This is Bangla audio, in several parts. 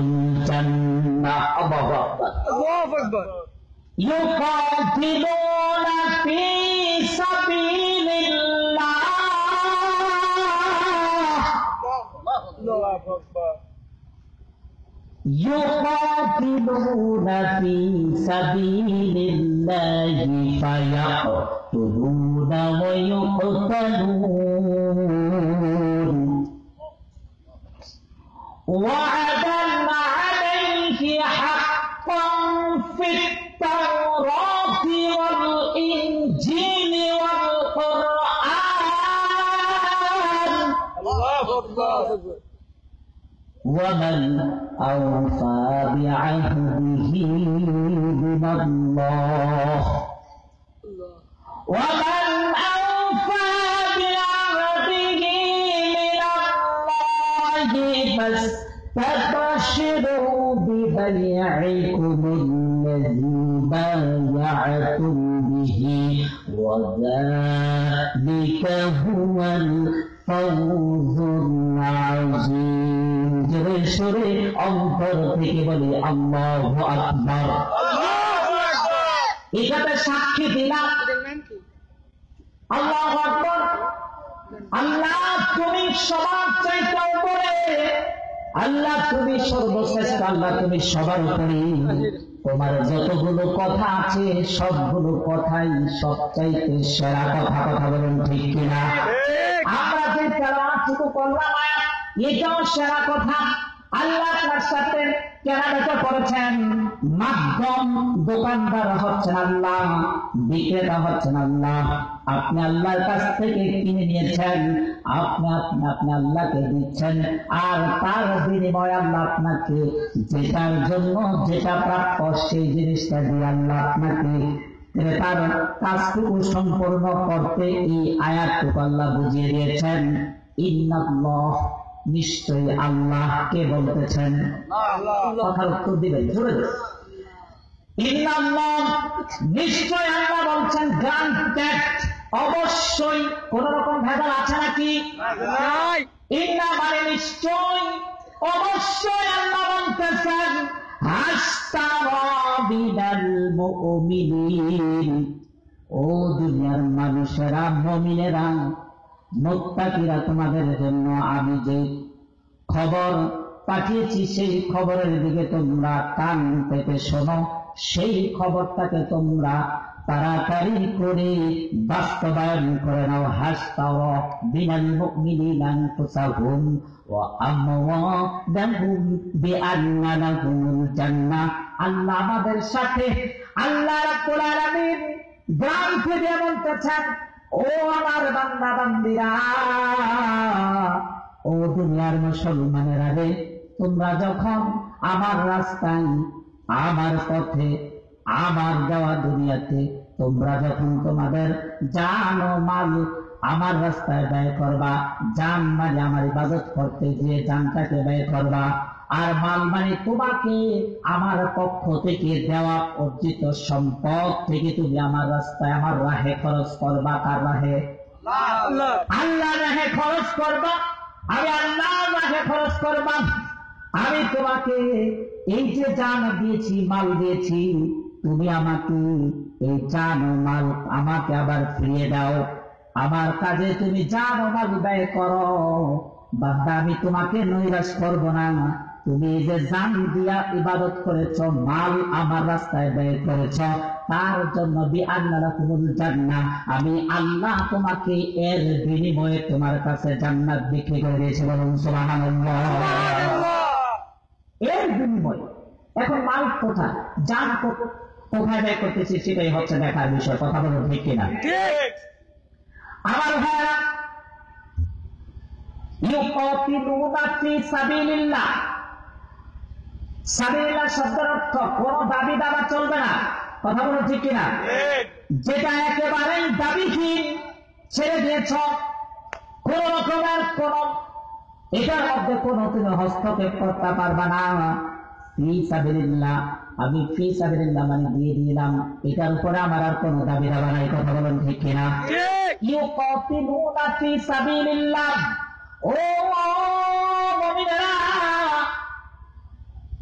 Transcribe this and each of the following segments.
الجنة. الله أكبر الله أكبر. يقاتلون في سبيل الله. الله أكبر. يقاتلون في سبيل الله فيقتلون ويقتلون وعدا عليه حقا في التوراة والإنجيل والقرآن. الله أكبر. ومن أوفى بعهده من الله. ومن أوفى بعهده من الله فاستبشروا ببيعكم الذي بايعتم به وذلك هو الفوز العظيم. সুরে অন্তর থেকে বলি আল্লাহু আকবার। এটাতে সাক্ষী দিলাম আল্লাহু আকবার। আল্লাহ তুমি সবার চাইতে উপরে, আল্লাহ তুমি সর্বশ্রেষ্ঠ, আল্লাহ তুমি সবার উপরে। তোমার যতগুলো কথা আছে সবগুলো কথাই সবচাইতে সেরা কথা। কথা বলুন ঠিক কিনা? আমরা যে তেলাওয়াত করলাম এটাও সেরা কথা। আল্লাহ তার সাথে কেনাবেচা করেছেন, মাধ্যম দোকানদার হচ্ছেন আল্লাহ, বিক্রেতা হচ্ছেন আল্লাহ। আপনি আল্লাহর কাছ থেকে কিনে নিয়েছেন, আপনি আল্লাহকে দিচ্ছেন, আর তার বিনিময়ে আল্লাহ আপনাকে যেটার জন্য যেটা প্রাপ্য সেই জিনিসটা দিয়ে আল্লাহ আপনাকে তার কাজটুকু সম্পূর্ণ করতে এই আয়াতটুকু আল্লাহ বুঝিয়ে দিয়েছেন। ইন্নাল্লাহ, নিশ্চয়ই আল্লাহ কে বলতেছেন? কথার উত্তর দিবেন জোরে। ইন্নাল্লাহ, নিশ্চয় আল্লাহ বলছেন। গ্রান্টেড, অবশ্যই। কোন রকম ভেজাল আছে নাকি? ইন্না মানে নিশ্চয়, অবশ্যই আল্লাহ বলতেছেন। হাসতারা বিনাল মুমিনিন, ও দুনিয়ার মানুষেরা, মুমিনেরা, মুত্তাকিরা, তোমাদের জন্য আমি যে খবর পাঠিয়েছি সেই খবরের দিকে তোমরা কান পেতে শোনো, সেই খবরটাকে তোমরা তাড়াতাড়ি করে বাস্তবায়ন করে নাও। হাসতারা বিনাল মুমিনিনা আনফুসাহুম ওয়া আমওয়ালাহুম বিআন্না লাহুমুল জান্নাহ। আল্লাহ আমাদের সাথে, আল্লাহ রাব্বুল আলামিন গ্রান্ট দিয়ে বলতেছেন, ও আমার বান্দা বান্দিরা, ও দুনিয়ার মুসলমানেরা রে, তোমরা যখন আমার রাস্তায়, আমার পথে, আমার দেওয়া দুনিয়াতে তোমরা যখন তোমাদের জান ও মাল আমার রাস্তায় ব্যয় করবা, জান মানে আমার ইবাদত করতে গিয়ে জানটাকে ব্যয় করবা, আর মাল মানে তোমাকে আমার পক্ষ থেকে দেওয়া অর্জিত সম্পদ থেকে তুমি আমার রাস্তায়, আমার রাহে খরচ করবা। কার রাহে? আল্লাহ রাহে খরচ করবা। আমি আল্লাহ রাহে খরচ করবা। আমি তোমাকে এই যে জান দিয়েছি, মাল দিয়েছি, তুমি আমাকে এই জান ও মাল আমাকে আবার ফিরিয়ে দাও। আমার কাজে তুমি জান ও মাল ব্যয় করো। বান্দা, আমি তোমাকে নৈরাশ করবো না। তুমি যে জান দিয়া ইবাদত করেছ, মাল আমার রাস্তায় ব্যয় করেছ, তার জন্য বিআন্না লাকুমুল জান্নাহ, আমি আল্লাহ তোমাকে এর বিনিময়ে তোমার কাছে জান্নাত বিক্রি করে দিয়েছি। বলুন সুবহানাল্লাহ। এর বিনিময়ে এখন মাল কোথায়, জান কোথায় ব্যয় করতেছি সেটাই হচ্ছে দেখার বিষয়। কথা বলুন ঠিক কিনা? আমার ভাইরা, ইউকাতিলুনা ফি সাবিলিল্লাহ, সাবিলিল্লাহ শব্দের অর্থ কোন দাবি দাবা চলবে না। কথা বলুন ঠিক কিনা? যেটা একেবারেই দাবিহীন ছেড়ে দিয়েছ, কোন রকমের কোন এটার মধ্যে কোন তুমি হস্তক্ষেপ করতে পারবা না। ফি সাবিলিল্লাহ, আমি ফি সাবিলিল্লাহ মানে দিয়ে দিলাম, এটার উপরে আমার আর কোন দাবি দাবা নাই। কথা বলুন ঠিক কিনা? ইউকাতিলুনা ফি সাবিলিল্লাহ, ও মুমিনেরা,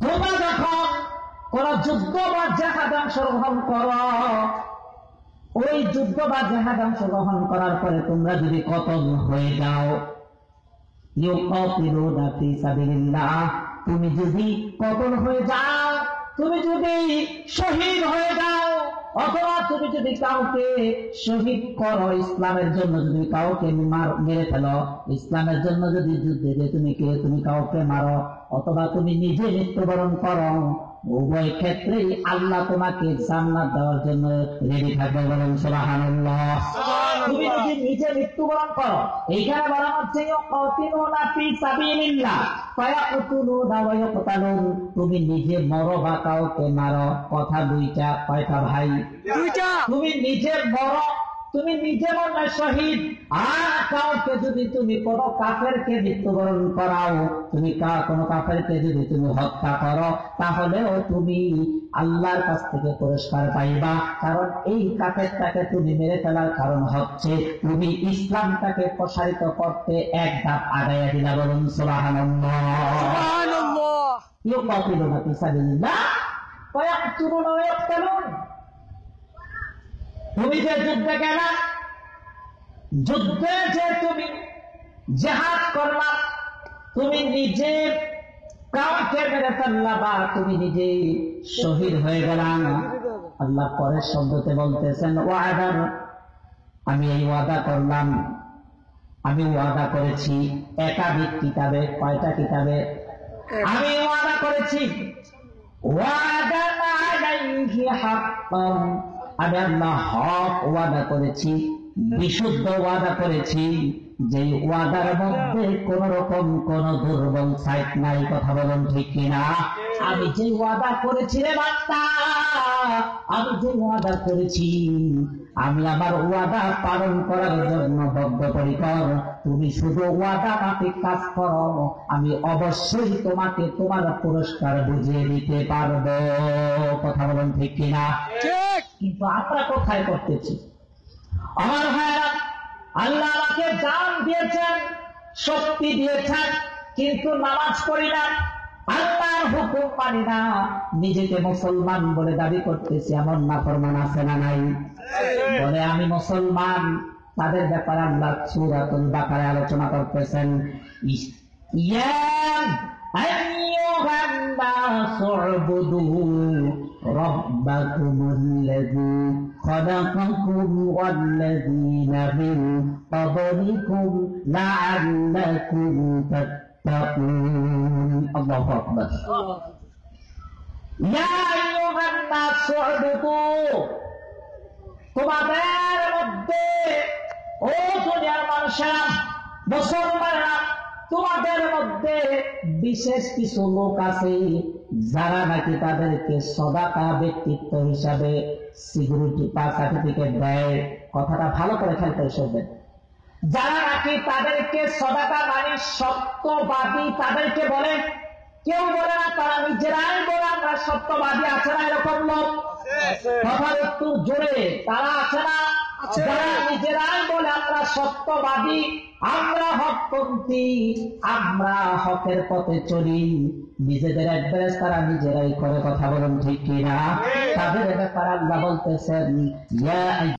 কোন যুদ্ধ বা জেহাদে অংশগ্রহণ করো, ওই যুদ্ধ বা জেহাদে অংশগ্রহণ করার পরে তোমরা যদি কতল হয়ে যাও, ইউকাতিলুনা ফি সাবিলিল্লাহ, তুমি যদি কতল হয়ে যাও, তুমি যদি শহীদ হয়ে যাও, অথবা তুমি যদি কাউকে শহীদ করো, ইসলামের জন্য যদি কাউকে মেরে ফেলো, ইসলামের জন্য যদি যুদ্ধে যে তুমি কাউকে মারো, অথবা তুমি নিজে মৃত্যুবরণ করো, উভয় ক্ষেত্রেই আল্লাহ তোমাকে জান্নাত দেওয়ার জন্য রেডি থাকবে। বলেন সুবহানাল্লাহ। তুমি যদি নিজে মৃত্যুবরণ করো, এইখানে বলা হচ্ছে ইউকাতিলুনা ফি সাবিলিল্লাহ ফায়াকুতুলুনা ওয়া ইউকতালুন, তুমি নিজে মরো বা কাউকে মারো, কথা দুইটা। কয়টা ভাই? দুইটা। তুমি নিজে মরো, তুমি নিজে মরলে শহীদ, আর কাউকে যদি তুমি কোনো কাফেরকে মৃত্যুবরণ করাও, তুমি কোনো কাফেরকে যদি তুমি হত্যা করো, তাহলেও তুমি আল্লাহর কাছ থেকে পুরস্কার পাইবা। কারণ এই কাফেরটাকে তুমি মেরে ফেলার কারণ হচ্ছে তুমি ইসলামটাকে প্রসারিত করতে এক ধাপ আগাইয়া দিলা। বলুন সুবহানাল্লাহ। সুবহানাল্লাহ। ইউকাতিলুনা ফি সাবিলিল্লাহ ওয়া ইয়াকতুলুনা ওয়া ইয়াকতালুন। তুমি যে যুদ্ধে গেলা, যুদ্ধে যে তুমি জিহাদ করলা, তুমি নিজে কাউকে মেরে ফেললা বা তুমি নিজে শহীদ হয়ে গেলা, আল্লাহ পরের শব্দতে বলতেছেন ওয়াদার, আমি এই ওয়াদা করলাম, আমি ওয়াদা করেছি একাধিক কিতাবে। কয়টা কিতাবে? আমি ওয়াদা করেছি ওয়াদা আলাইহি হাক্কান, আমি আল্লাহ হক ওয়াদা করেছি, বিশুদ্ধ ওয়াদা করেছি, যে ওয়াদার মধ্যে কোন রকম কোন দুর্বল সাইড নাই। কথা বলুন ঠিক কিনা? আমি যে ওয়াদা করেছি রে বান্দা, আমি যে ওয়াদা করেছি, আমি আমার ওয়াদা পালন করার জন্য বদ্ধপরিকর। তুমি শুধু ওয়াদা মাফিক কাজ করো, আমি অবশ্যই তোমাকে তোমার পুরস্কার বুঝিয়ে দিতে পারবো। কথা বলুন ঠিক কিনা? ঠিক। কিন্তু আমরা কোথায় করতেছি? আমার ভাইরা, আল্লাহ আমাকে জান দিয়েছেন, শক্তি দিয়েছেন, কিন্তু নামাজ পড়ি না, আল্লাহর হুকুম মানি না, নিজেকে মুসলমান বলে দাবি করতেছি। এমন নাফরমান আছে না নাই? বলে আমি মুসলমান, তাদের ব্যাপারে আল্লাহ সূরাতুল বাকারায় আলোচনা করতেছেন। ইয়া আইয়ুহান নাসু উবুদু রাব্বাকুমুল্লাযী খালাকাকুম ওয়াল্লাযীনা মিন ক্বাবলিকুম লাআল্লাকুম তাত্তাকুন। আল্লাহু আকবার। ইয়া আইয়ুহান নাসু উবুদু, তোমাদের মধ্যে, ও দুনিয়ার মানুষেরা, মুসলমানরা, তোমাদের মধ্যে বিশেষ কিছু লোক আছে যারা নাকি তাদেরকে সাদাকা ব্যক্তিত্ব হিসাবে সিকিউরিটি পাস সার্টিফিকেট দেয়। কথাটা ভালো করে খেলতে শুনবেন। যারা নাকি তাদেরকে সাদাকা মানে সত্যবাদী তাদেরকে বলে, কেউ বলে না, তারা নিজেরাই বলে আমরা সত্যবাদী। আছে না এরকম লোক? কথা একটু জোরে, তারা আছে না? যারা নিজেরাই বলে আমরা সত্যবাদী, আমরা হকপন্থী, আমরা হকের পথে চলি, নিজেদের অ্যাডভাইস তারা নিজেরাই করে। কথা বলুন ঠিক কিনা? তাদের ব্যাপারে আল্লাহ বলতেছেন ইয়া